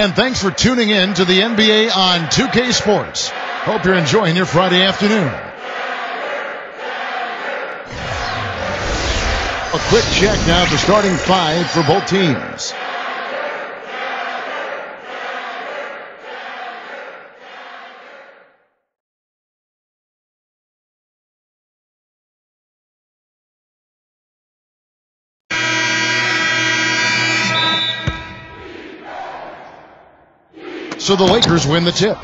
And thanks for tuning in to the NBA on 2K Sports. Hope you're enjoying your Friday afternoon. A quick check now for starting five for both teams. So the Lakers win the tip.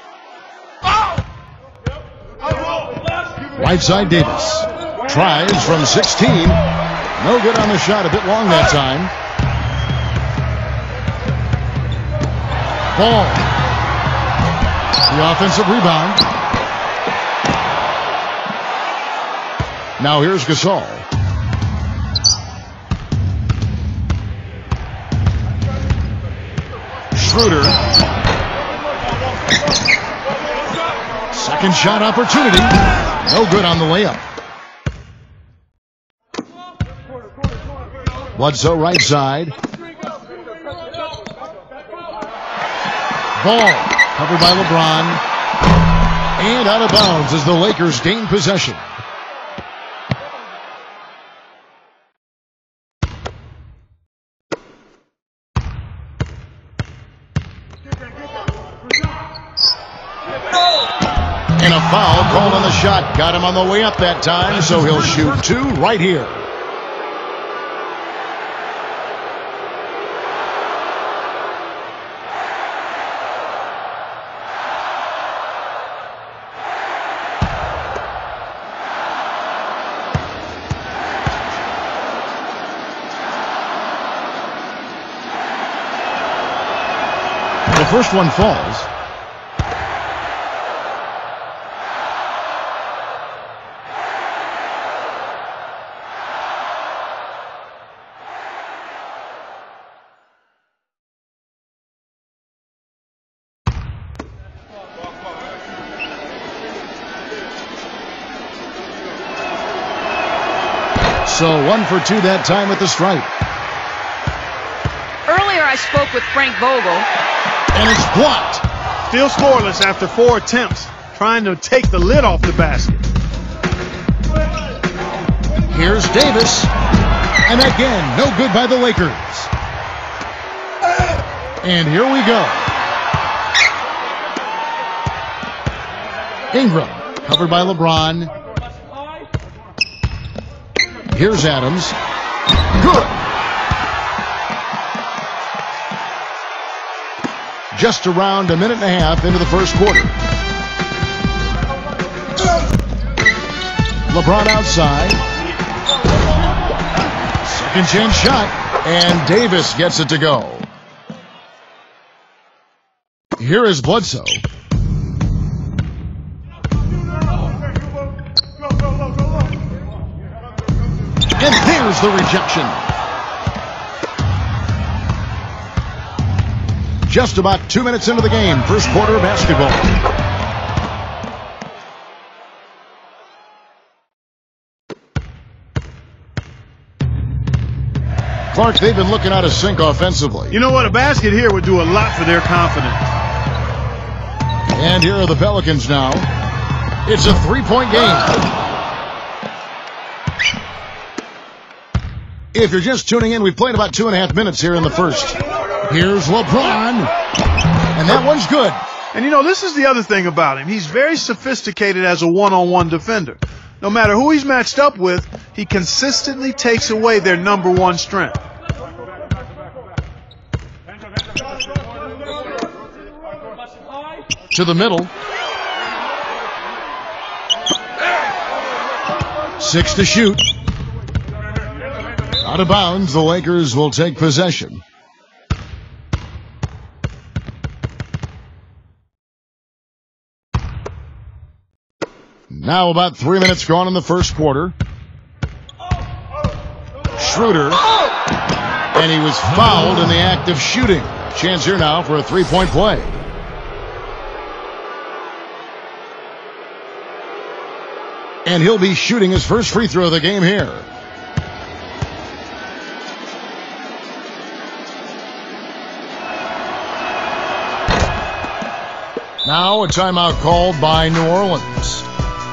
Right side Davis. Tries from 16. No good on the shot. A bit long that time. Ball. The offensive rebound. Now here's Gasol. Schroeder. Second shot opportunity. No good on the layup. Bledsoe right side. Ball covered by LeBron. And out of bounds as the Lakers gain possession. And a foul called on the shot. Got him on the way up that time, so he'll shoot two right here. The first one falls. So 1 for 2 that time at the stripe. Earlier I spoke with Frank Vogel. And it's blocked. Still scoreless after 4 attempts. Trying to take the lid off the basket. Here's Davis. And again, no good by the Lakers. And here we go. Ingram, covered by LeBron. Here's Adams. Good. Just around a minute and a half into the first quarter. LeBron outside. Second chance shot. And Davis gets it to go. Here is Bledsoe. And there's the rejection. Just about 2 minutes into the game, first quarter of basketball. Clark, they've been looking out of sync offensively. You know what? A basket here would do a lot for their confidence. And here are the Pelicans now. It's a three-point game. If you're just tuning in, we've played about 2.5 minutes here in the first. Here's LeBron. And that one's good. And you know, this is the other thing about him. He's very sophisticated as a one-on-one defender. No matter who he's matched up with, he consistently takes away their number one strength. To the middle. 6 to shoot. Out of bounds, the Lakers will take possession. Now about 3 minutes gone in the first quarter. Schroeder. And he was fouled in the act of shooting. Chance here now for a three-point play. And he'll be shooting his first free throw of the game here. Now a timeout called by New Orleans.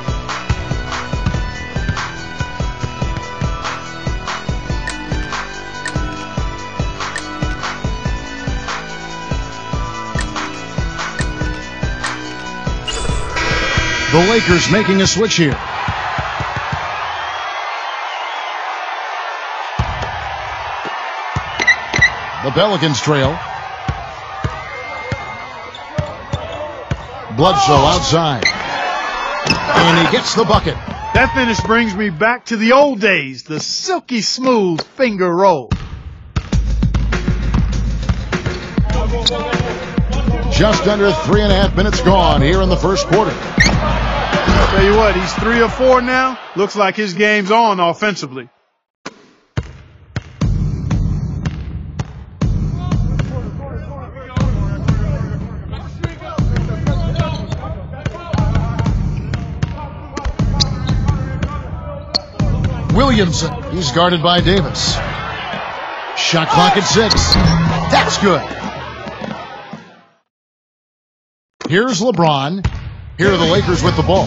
The Lakers making a switch here. The Pelicans trail. Bledsoe outside. And he gets the bucket. That finish brings me back to the old days, the silky smooth finger roll. Just under 3.5 minutes gone here in the first quarter. Tell you what, he's 3 or 4 now. Looks like his game's on offensively. Williamson, he's guarded by Davis. Shot clock at 6. That's good. Here's LeBron. Here are the Lakers with the ball.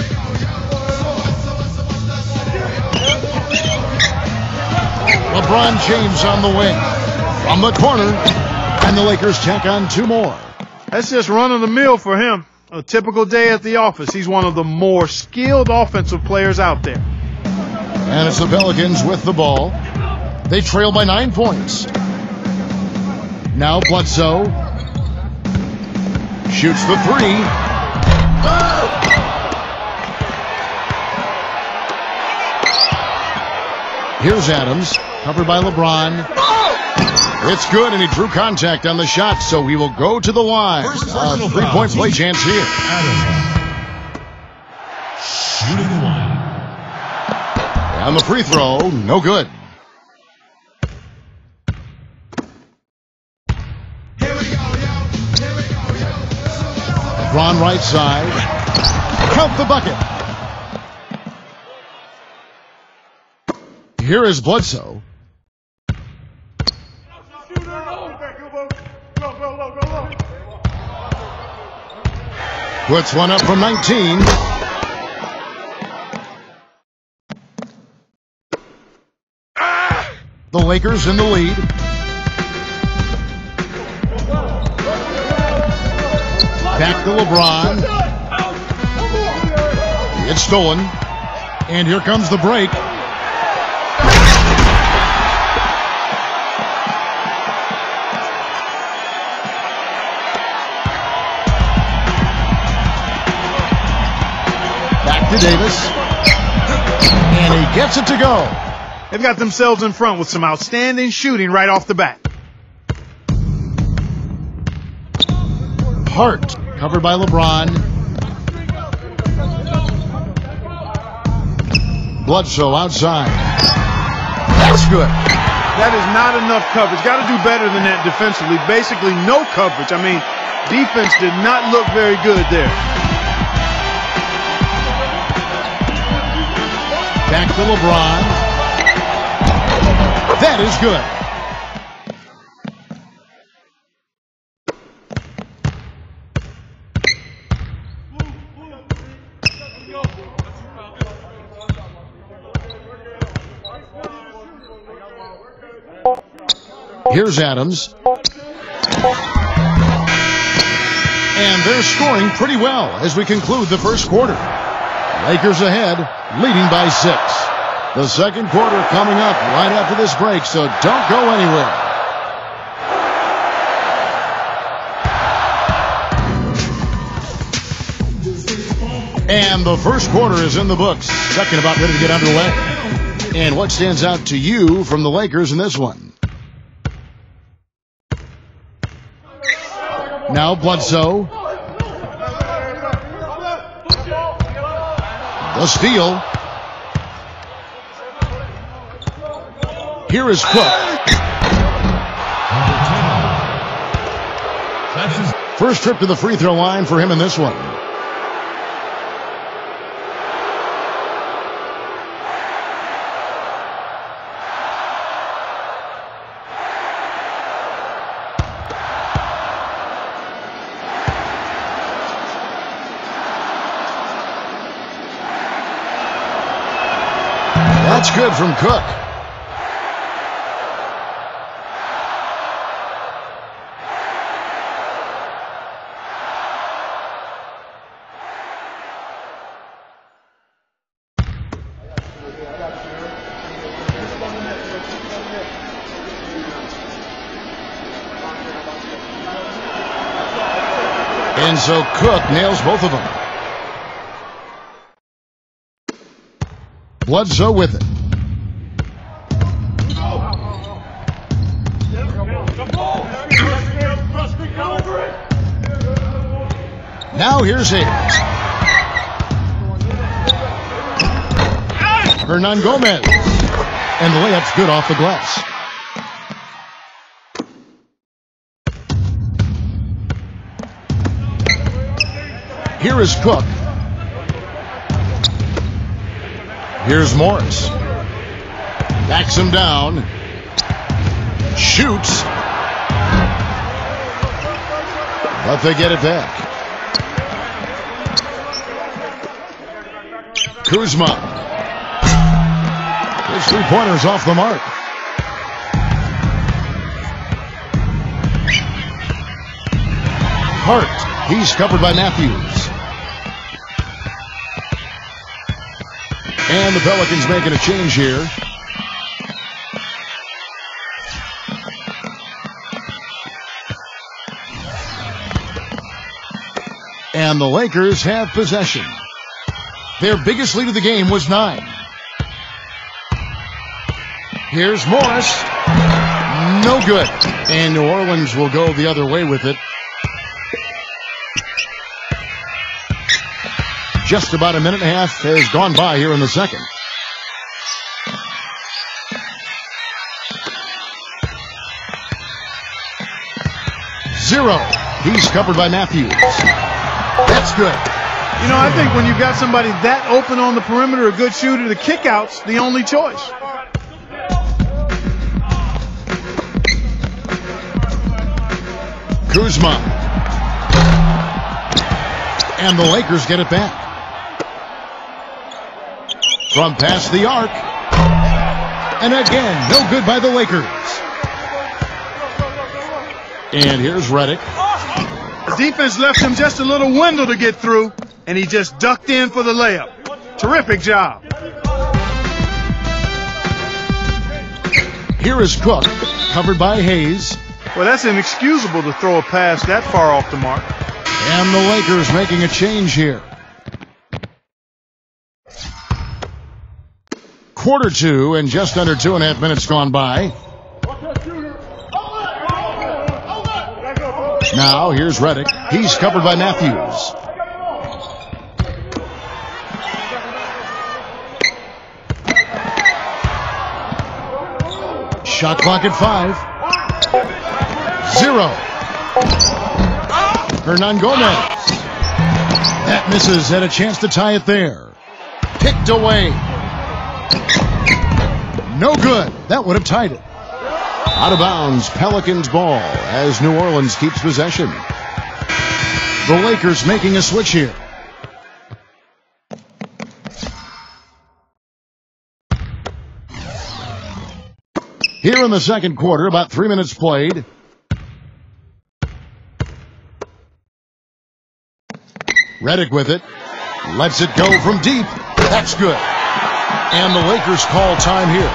LeBron James on the wing. From the corner. And the Lakers tack on 2 more. That's just run of the mill for him. A typical day at the office. He's one of the more skilled offensive players out there. And it's the Pelicans with the ball. They trail by 9 points. Now Bledsoe shoots the 3. Here's Adams, covered by LeBron. It's good, and he drew contact on the shot, so he will go to the line. A 3-point play chance here. Adams. Shooting the line. And the free throw, no good. LeBron right side. Count the bucket. Here is Bledsoe. Puts one up from 19. The Lakers in the lead. Back to LeBron. It's stolen. And here comes the break. Back to Davis. And he gets it to go. They've got themselves in front with some outstanding shooting right off the bat. Hart, covered by LeBron. Bledsoe outside. That's good. That is not enough coverage. Got to do better than that defensively. Basically no coverage. I mean, defense did not look very good there. Back to LeBron. That is good. Here's Adams. And they're scoring pretty well as we conclude the first quarter. Lakers ahead, leading by 6. The second quarter coming up right after this break, so don't go anywhere. And the first quarter is in the books. Second about ready to get underway. And what stands out to you from the Lakers in this one? Now Bledsoe. The steal. Here is Cook. First trip to the free throw line for him in this one. That's good from Cook. And so Cook nails both of them. Bledsoe with it. Now here's Hayes. Hernan Gomez. And the layup's good off the glass. Here is Cook. Here's Morris. Backs him down. Shoots. But they get it back. Kuzma. His three-pointer's off the mark. Hart. He's covered by Matthews. And the Pelicans making a change here. And the Lakers have possession. Their biggest lead of the game was 9. Here's Morris. No good. And New Orleans will go the other way with it. Just about a minute and a half has gone by here in the second. Zero. He's covered by Matthews. That's good. You know, I think when you've got somebody that open on the perimeter, a good shooter, the kickout's the only choice. Kuzma. And the Lakers get it back. From past the arc. And again, no good by the Lakers. And here's Redick. The defense left him just a little window to get through, and he just ducked in for the layup. Terrific job. Here is Cook, covered by Hayes. Well, that's inexcusable to throw a pass that far off the mark. And the Lakers making a change here. Quarter 2 and just under 2.5 minutes gone by. Now here's Redick. He's covered by Matthews. Shot clock at 5. 0. Hernan Gomez. That misses. Had a chance to tie it there. Picked away. No good. That would have tied it. Out of bounds, Pelicans ball as New Orleans keeps possession. The Lakers making a switch here. Here in the second quarter, about 3 minutes played. Redick with it. Lets it go from deep. That's good. And the Lakers call time here.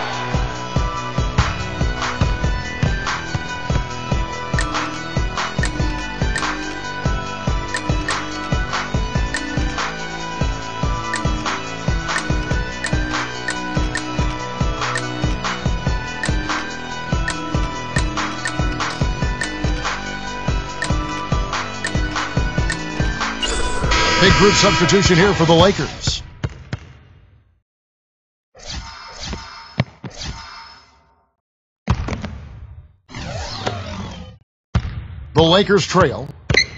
Big group substitution here for the Lakers. The Lakers trail.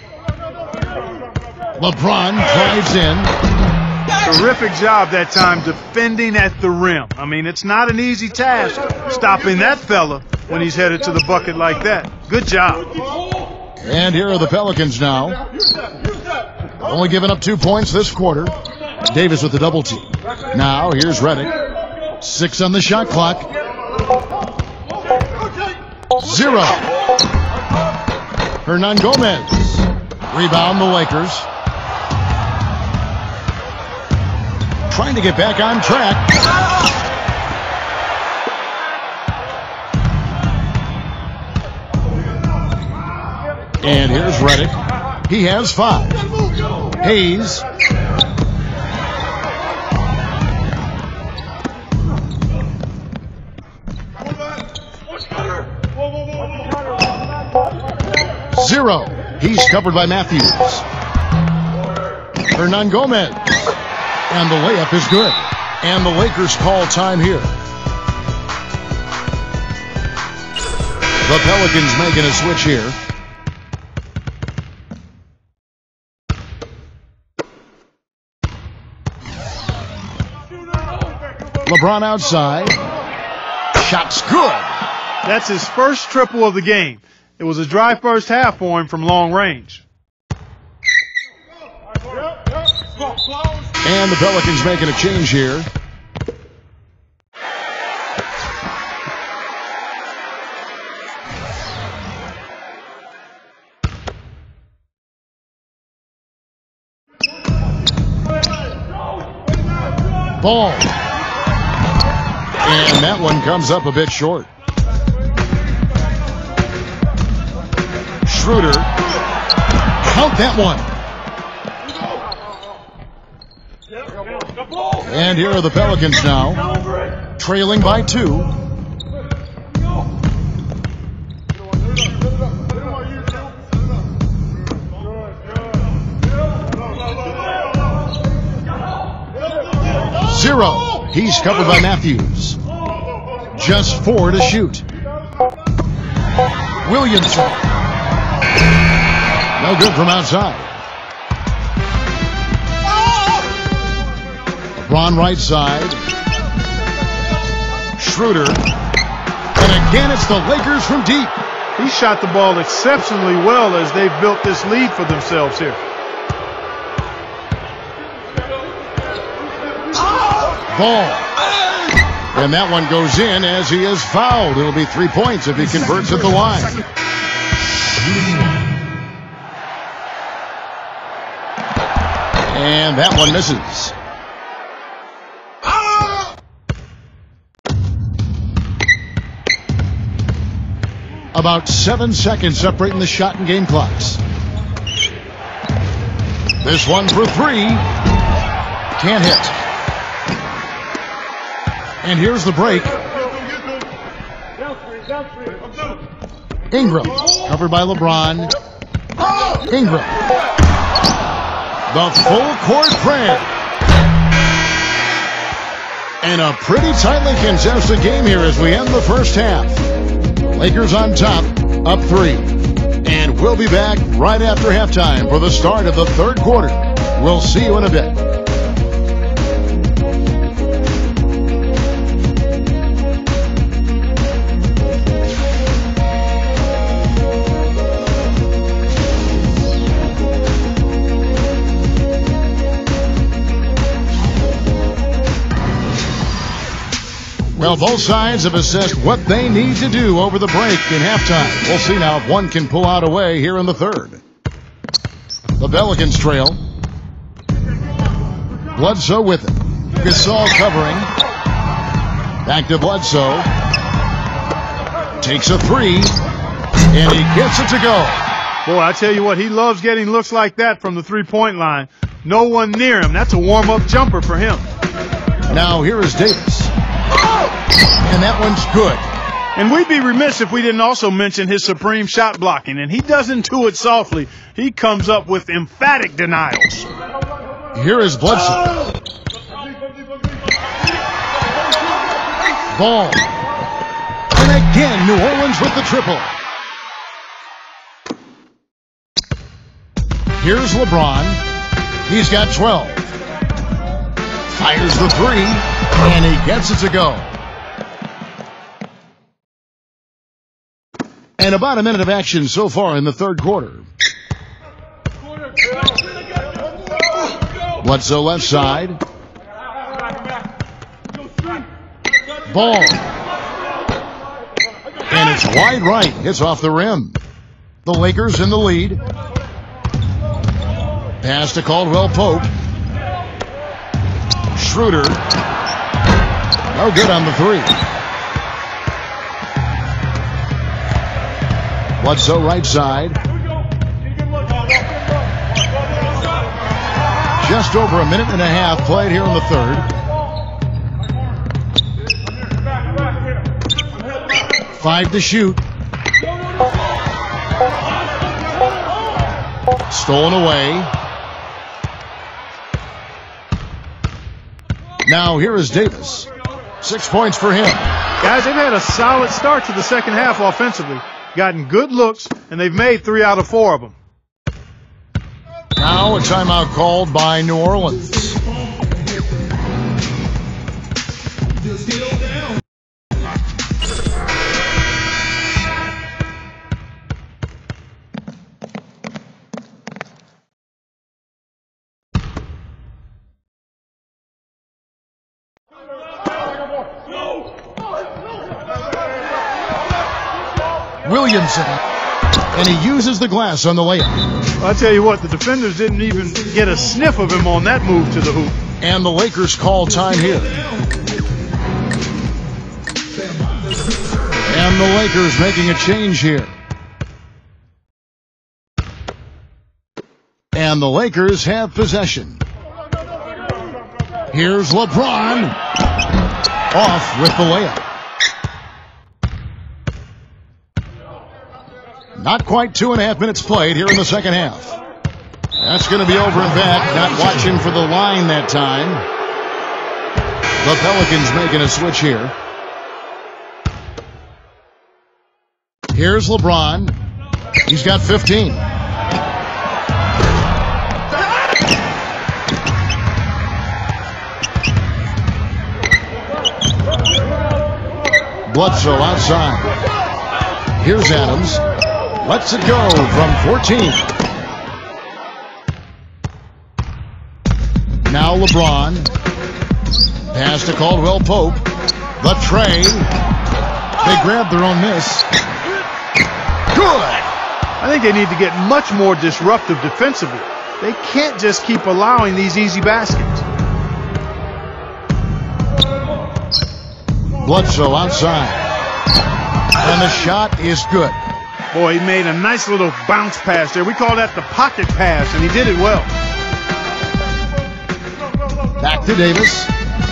LeBron drives in. Terrific job that time defending at the rim. I mean, it's not an easy task stopping that fella when he's headed to the bucket like that. Good job. And here are the Pelicans now. Only giving up 2 points this quarter. Davis with the double team. Now here's Redick. 6 on the shot clock. 0. Hernangomez. Rebound the Lakers. Trying to get back on track. And here's Redick. He has 5. Hayes. Zero. He's covered by Matthews. Hernangomez. And the layup is good. And the Lakers call time here. The Pelicans making a switch here. LeBron outside. Shot's good. That's his first triple of the game. It was a dry first half for him from long range. And the Pelicans making a change here. Ball. And that one comes up a bit short. Schroeder. Count that one. And here are the Pelicans now, trailing by 2. Zero. He's covered by Matthews. Just 4 to shoot. Williamson. No good from outside. LeBron right side. Schroeder. And again, it's the Lakers from deep. He shot the ball exceptionally well as they've built this lead for themselves here. Ball. And that one goes in as he is fouled. It'll be 3 points if he converts at the line. And that one misses. About 7 seconds separating the shot and game clocks. This one for 3. Can't hit. And here's the break. Ingram, covered by LeBron. Ingram. The full court prayer. And a pretty tightly contested game here as we end the first half. Lakers on top, up 3. And we'll be back right after halftime for the start of the third quarter. We'll see you in a bit. Well, both sides have assessed what they need to do over the break in halftime. We'll see now if one can pull out a way here in the third. The Pelicans trail. Bledsoe with it. Gasol covering. Back to Bledsoe. Takes a 3. And he gets it to go. Boy, I tell you what, he loves getting looks like that from the three-point line. No one near him. That's a warm-up jumper for him. Now here is Davis. And that one's good. And we'd be remiss if we didn't also mention his supreme shot blocking. And he doesn't do it softly. He comes up with emphatic denials. Here is Bledsoe. Ball. And again, New Orleans with the triple. Here's LeBron. He's got 12. Fires the 3. And he gets it to go. And about a minute of action so far in the third quarter. Bledsoe left side. Ball. And it's wide right. Hits off the rim. The Lakers in the lead. Pass to Caldwell Pope. Schroeder. No good on the three. Bledsoe right side. Just over a minute and a half played here in the third. Five to shoot. Stolen away. Now here is Davis. 6 points for him. Guys, they've had a solid start to the second half offensively. Gotten good looks, and they've made 3 out of 4 of them. Now a timeout called by New Orleans. Williamson, and he uses the glass on the layup. I'll tell you what, the defenders didn't even get a sniff of him on that move to the hoop. And the Lakers call time here. And the Lakers making a change here. And the Lakers have possession. Here's LeBron. Off with the layup. Not quite 2.5 minutes played here in the second half. That's going to be over and back. Not watching for the line that time. The Pelicans making a switch here. Here's LeBron. He's got 15. Bledsoe outside. Here's Adams. Lets it go from 14. Now LeBron. Pass to Caldwell Pope. The tray. They grab their own miss. Good. I think they need to get much more disruptive defensively. They can't just keep allowing these easy baskets. Bledsoe outside. And the shot is good. Boy, he made a nice little bounce pass there. We call that the pocket pass, and he did it well. Back to Davis.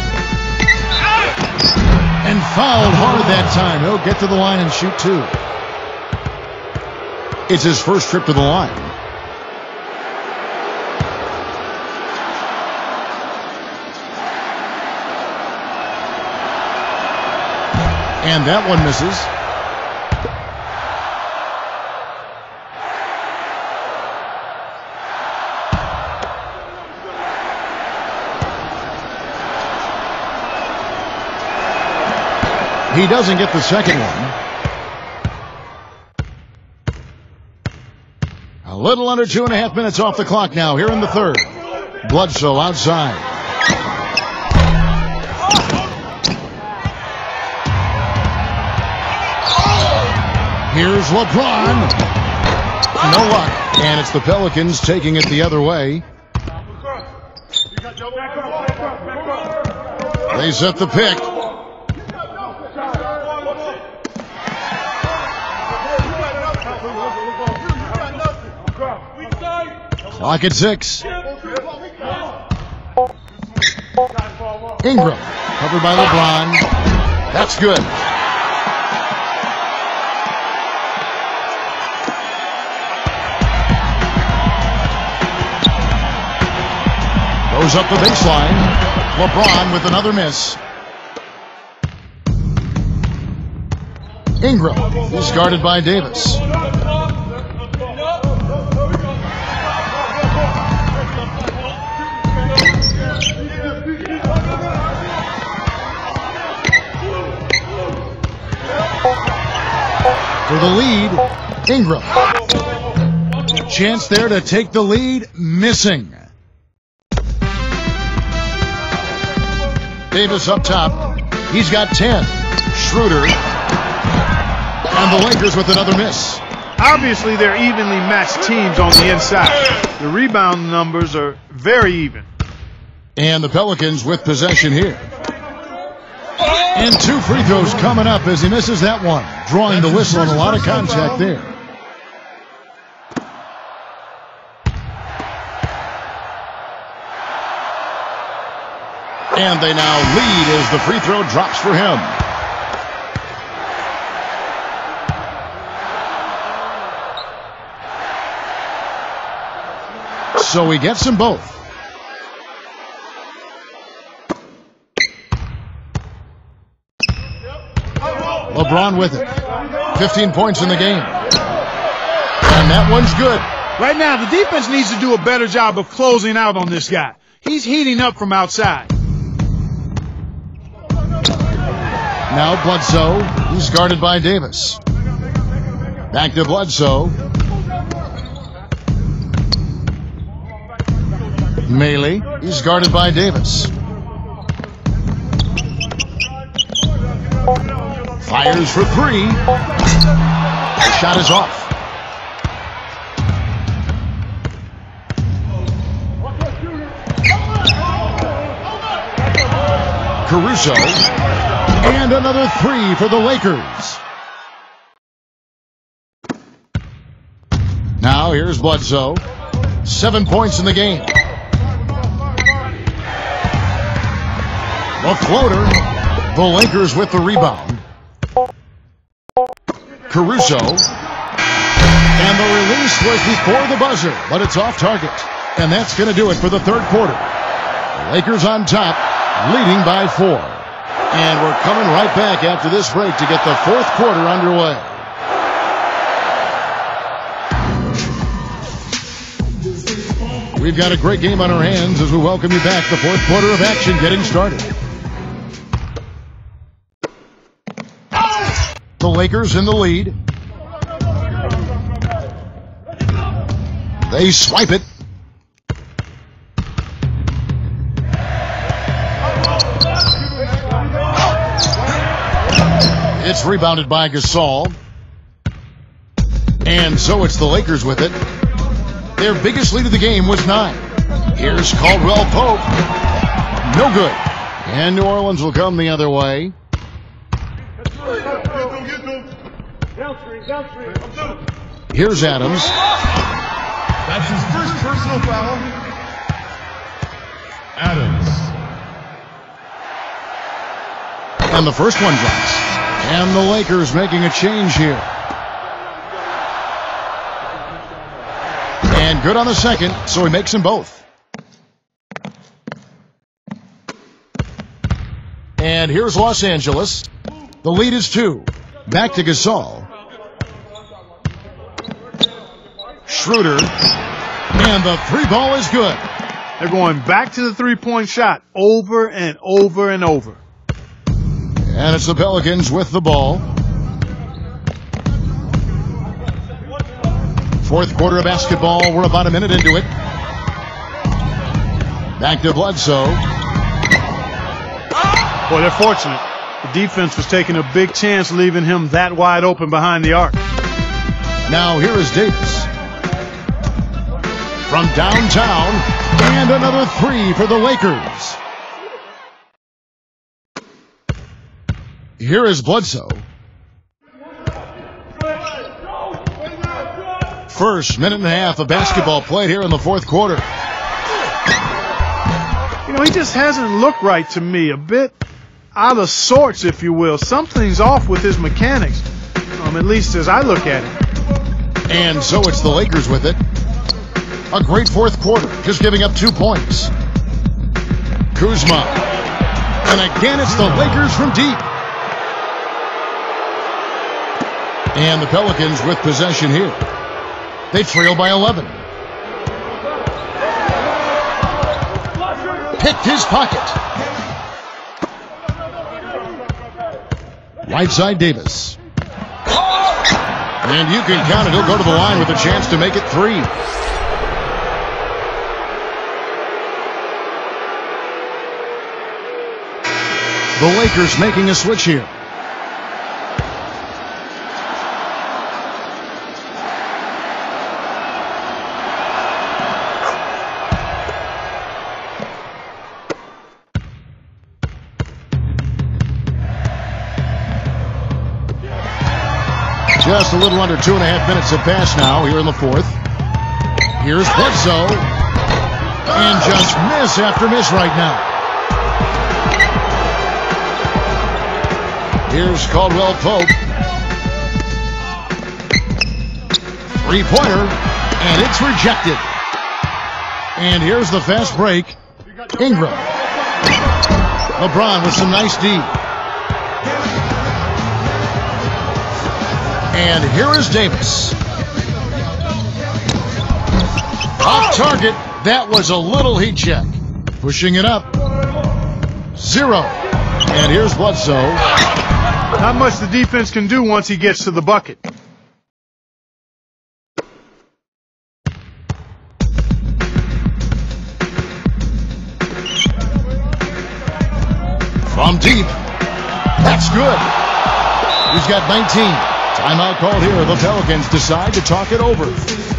And fouled hard that time. He'll get to the line and shoot 2. It's his first trip to the line. And that one misses. He doesn't get the second one. A little under 2.5 minutes off the clock now here in the third. Bledsoe outside. Here's LeBron. No luck. And it's the Pelicans taking it the other way. They set the pick. Clock at 6. Ingram, covered by LeBron. That's good. Goes up the baseline. LeBron with another miss. Ingram is guarded by Davis. For the lead, Ingram. Chance there to take the lead, missing. Davis up top. He's got 10. Schroeder. And the Lakers with another miss. Obviously, they're evenly matched teams on the inside. The rebound numbers are very even. And the Pelicans with possession here. And 2 free throws coming up as he misses that one. Drawing the whistle and a lot of contact there. And they now lead as the free throw drops for him. So he gets them both. LeBron with it. 15 points in the game. And that one's good. Right now, the defense needs to do a better job of closing out on this guy. He's heating up from outside. Now Bledsoe. He's guarded by Davis. Back to Bledsoe. Maley. He's guarded by Davis. Fires for 3. The shot is off. Caruso. And another 3 for the Lakers. Now here's Bledsoe. 7 points in the game. The floater. The Lakers with the rebound. Caruso. And the release was before the buzzer, but it's off target. And that's going to do it for the third quarter. The Lakers on top, leading by 4. And we're coming right back after this break to get the fourth quarter underway. We've got a great game on our hands as we welcome you back. The fourth quarter of action getting started. The Lakers in the lead. They swipe it. It's rebounded by Gasol. And so it's the Lakers with it. Their biggest lead of the game was 9. Here's Caldwell Pope. No good. And New Orleans will come the other way. Here's Adams. That's his first personal foul. Adams. And the first one drops. And the Lakers making a change here. And good on the second, so he makes them both. And here's Los Angeles. The lead is 2. Back to Gasol. Schroeder. And the 3 ball is good. They're going back to the three-point shot over and over and over. And it's the Pelicans with the ball. Fourth quarter of basketball. We're about a minute into it. Back to Bledsoe. Boy, they're fortunate. The defense was taking a big chance leaving him that wide open behind the arc. Now here is Davis. From downtown. And another 3 for the Lakers. Here is Bledsoe. First minute and a half of basketball played here in the fourth quarter. You know, he just hasn't looked right to me. A bit out of sorts, if you will. Something's off with his mechanics, at least as I look at it. And so it's the Lakers with it. A great fourth quarter, just giving up 2 points. Kuzma. And again, it's the Lakers from deep. And the Pelicans with possession here. They trail by 11. Picked his pocket. Right side Davis. And you can count it. He'll go to the line with a chance to make it 3. The Lakers making a switch here. Just a little under 2.5 minutes have passed now here in the fourth. Here's Bledsoe. And just miss after miss right now. Here's Caldwell Pope. Three-pointer. And it's rejected. And here's the fast break. Ingram. LeBron with some nice D. And here is Davis. Off target. That was a little heat check. Pushing it up. 0. And here's Bledsoe. Not much the defense can do once he gets to the bucket. From deep. That's good. He's got 19. Timeout called here. The Pelicans decide to talk it over.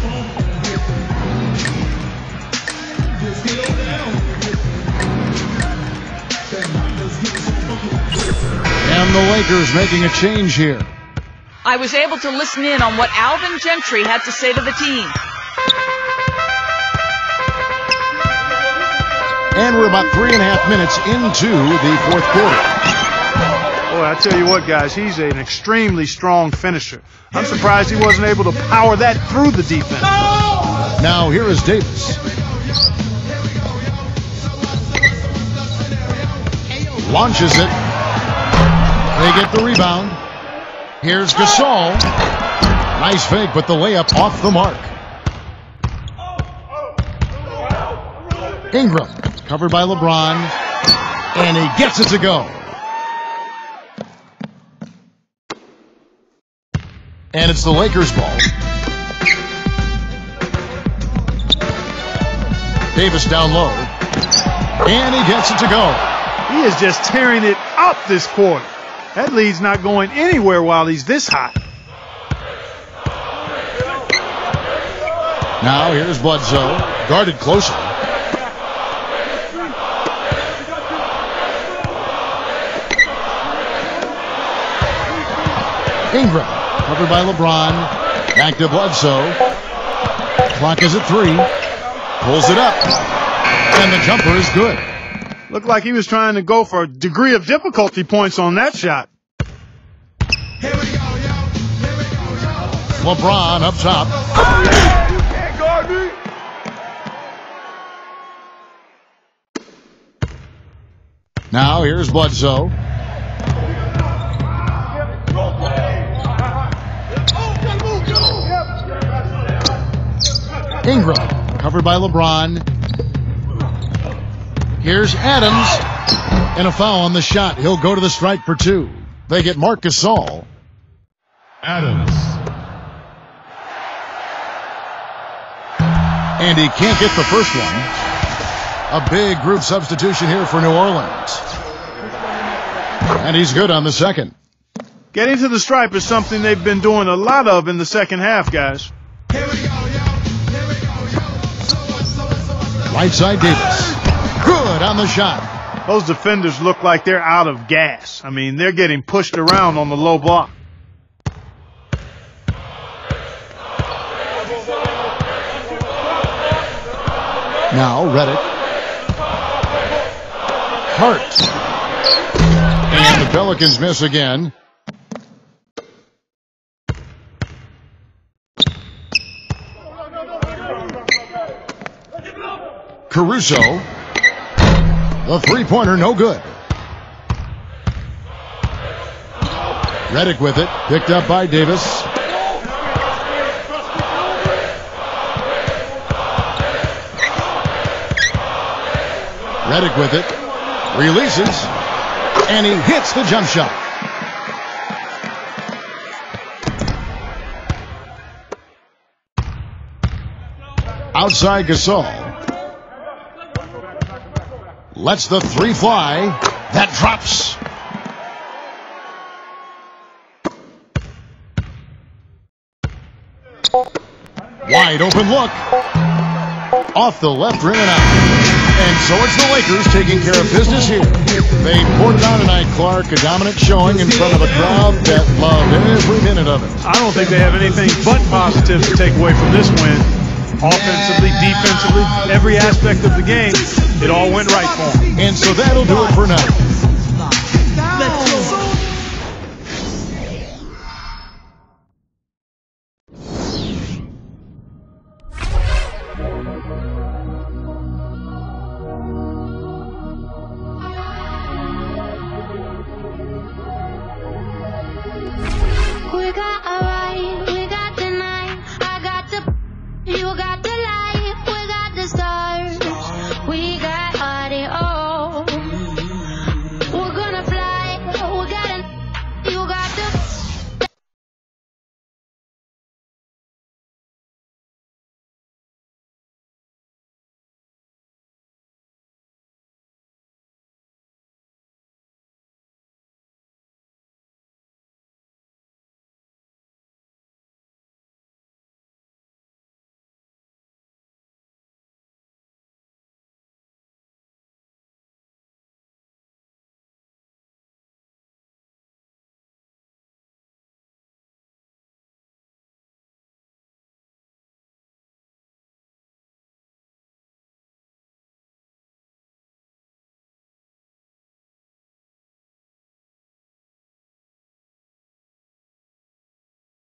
And the Lakers making a change here. I was able to listen in on what Alvin Gentry had to say to the team. And we're about 3.5 minutes into the fourth quarter. Boy, I tell you what, guys, he's an extremely strong finisher. I'm surprised he wasn't able to power that through the defense. Now here is Davis. Launches it. They get the rebound. Here's Gasol. Nice fake, but the layup off the mark. Ingram, covered by LeBron, and he gets it to go. And it's the Lakers' ball. Davis down low, and he gets it to go. He is just tearing it up this quarter. That lead's not going anywhere while he's this hot. Now here's Bledsoe, guarded closely. Ingram, covered by LeBron. Back to Bledsoe. Clock is at 3. Pulls it up. And the jumper is good. Looked like he was trying to go for a degree of difficulty points on that shot. LeBron up top. You can't guard me. Now here's Bledsoe. Ingram, covered by LeBron. Here's Adams, and a foul on the shot. He'll go to the strike for 2. They get Marc Gasol. Adams. And he can't get the first one. A big group substitution here for New Orleans. And he's good on the second. Getting to the stripe is something they've been doing a lot of in the second half, guys. Right side Davis. Good on the shot. Those defenders look like they're out of gas. I mean, they're getting pushed around on the low block. Now Redick. Hart. And the Pelicans miss again. Caruso. The three-pointer, no good. Redick with it. Picked up by Davis. Redick with it. Releases. And he hits the jump shot. Outside Gasol. Lets the three fly. That drops. Wide open look. Off the left rim and out. And so it's the Lakers taking care of business here. They poured it on tonight, Clark. A dominant showing in front of a crowd that loved every minute of it. I don't think they have anything but positive to take away from this win. Offensively, defensively, every aspect of the game, it all went right for them. And so that'll do it for now.